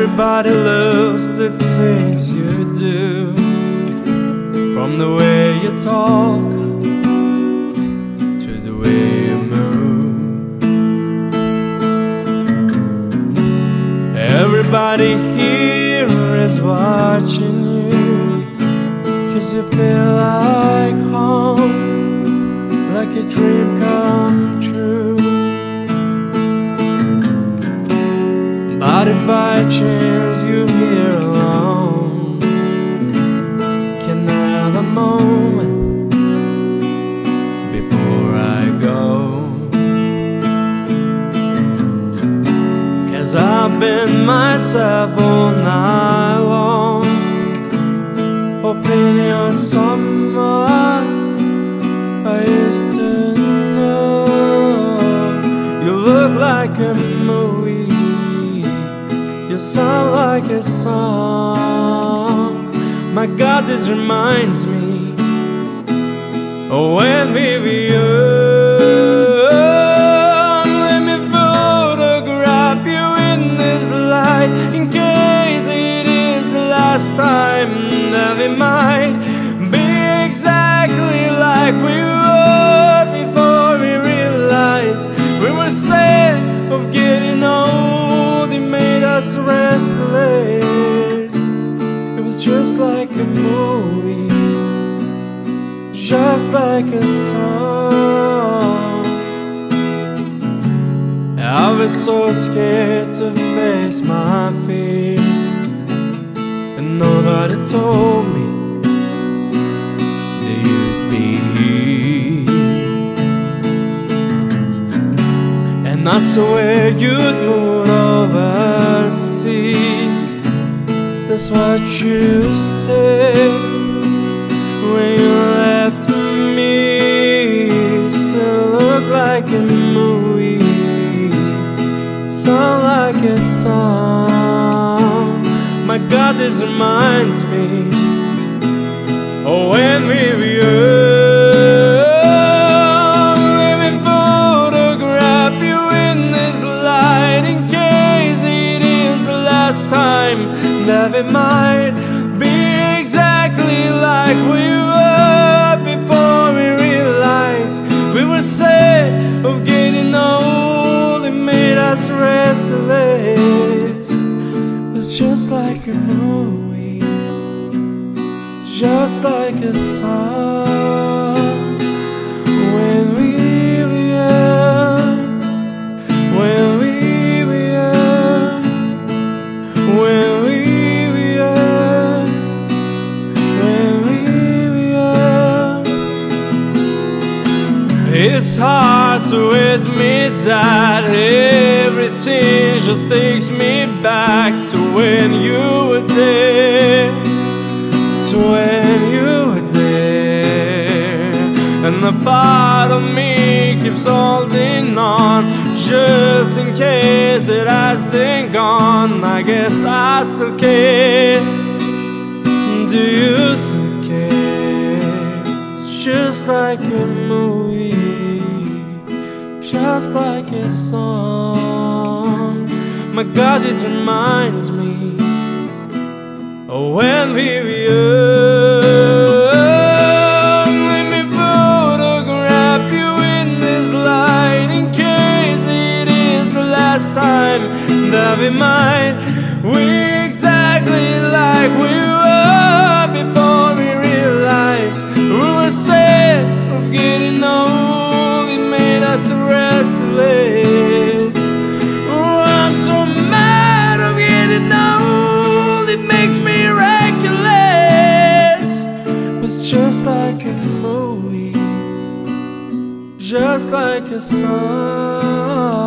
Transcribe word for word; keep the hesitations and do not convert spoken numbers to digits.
Everybody loves the things you do, from the way you talk to the way you move. Everybody here is watching you, 'cause you feel like home, like a dream come true. But if by chance you're here alone, can I have a moment before I go? 'Cause I've been myself all night long, hoping you're someone I used to know. You look like a movie, you sound like a song. My God, this reminds me of when we were young. Let me photograph you in this light, in case it is the last time that we might be exactly like we were before we realized we were sad of getting old. It made us restless. It was just like a movie, just like a song. I was so scared to face my fears, and nobody told me that you'd be here. And I swear you'd move overseas. That's what you said when you left me. Still look like a movie, sound like a song. My God, this reminds me of when we were young. Let me photograph you in this light, in case it is the last time that we might be exactly like we were before we realized we were sad of getting old. It made us restless. It's just like a movie, just like a song. When we were young, when we were young, when we were young, when we were young. It's hard to admit that everything just takes me back to when you were there, to when you were there. And a part of me keeps holding on, just in case it hasn't gone. I guess I still care. Do you still care? It's just like a movie, just like a song. My God, it reminds me of when we were young. Let me photograph you in this light, in case it is the last time that we might be exactly like we were before we realized we were sad of getting old. It made us restless. Oh, I'm so mad of getting old. It makes me reckless. It's just like a movie, just like a song.